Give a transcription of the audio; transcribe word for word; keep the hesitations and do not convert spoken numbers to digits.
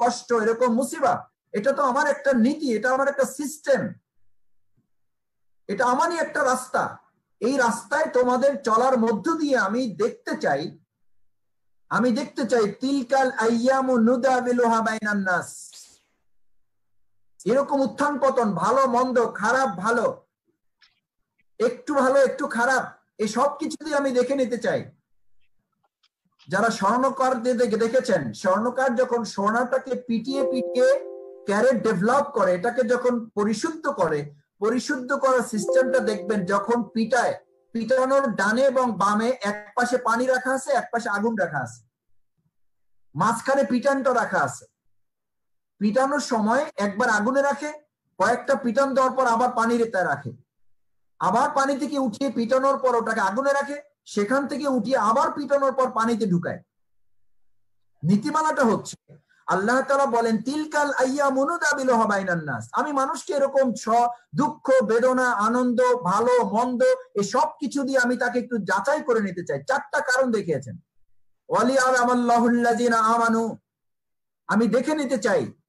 কষ্ট, এরকম মুসিবত, এটা তো আমার একটা নীতি, এটা আমার একটা সিস্টেম, এটা আমারই একটা রাস্তা। এই রাস্তায় তোমাদের চলার মধ্য দিয়ে আমি দেখতে চাই আমি দেখতে চাই তিলকাল আইয়ামু নুদাবিলুহা বাইনান নাস, এরকম উত্থান পতন, ভালো মন্দ, খারাপ ভালো, একটু ভালো একটু খারাপ, এই সব কিছু দিয়ে আমি দেখে নিতে চাই। যারা স্বর্ণকার দেখেছেন, স্বর্ণকার যখন সোনাটাকে পিটিয়ে পিটিয়ে ক্যারেট ডেভেলপ করে, এটাকে যখন পরিশুদ্ধ করে, পরিশুদ্ধ করার সিস্টেমটা দেখবেন, যখন পিটায়, পিটানোর ডানে এবং বামে এক পাশে পানি রাখা আছে, এক পাশে আগুন রাখা আছে, মাঝখানে পিটানটা রাখা আছে। পিটানোর সময় একবার আগুনে রাখে, কয়েকটা পিটান দেওয়ার পর আবার পানি রেতে রাখে, আবার পানি থেকে উঠিয়ে পিটানোর পর ওটাকে আগুনে রাখে, সেখান থেকে উঠিয়ে আবার পিটানোর পর পানিতে ঢুকায়। নীতিমালাটা হচ্ছে আল্লাহ তাআলা বলেন তিলকাল আইয়ামু নুদাবিলুহা বাইনান নাস, আমি মানুষকে এরকম দুঃখ, বেদনা, আনন্দ, ভালো মন্দ এই সব কিছু দিয়ে আমি তাকে একটু যাচাই করে নিতে চাই। চারটা কারণ দেখিয়েছেন। ওয়ালিয়ালামাল্লাহুল্লাযিনা আমানু, আমি দেখে নিতে চাই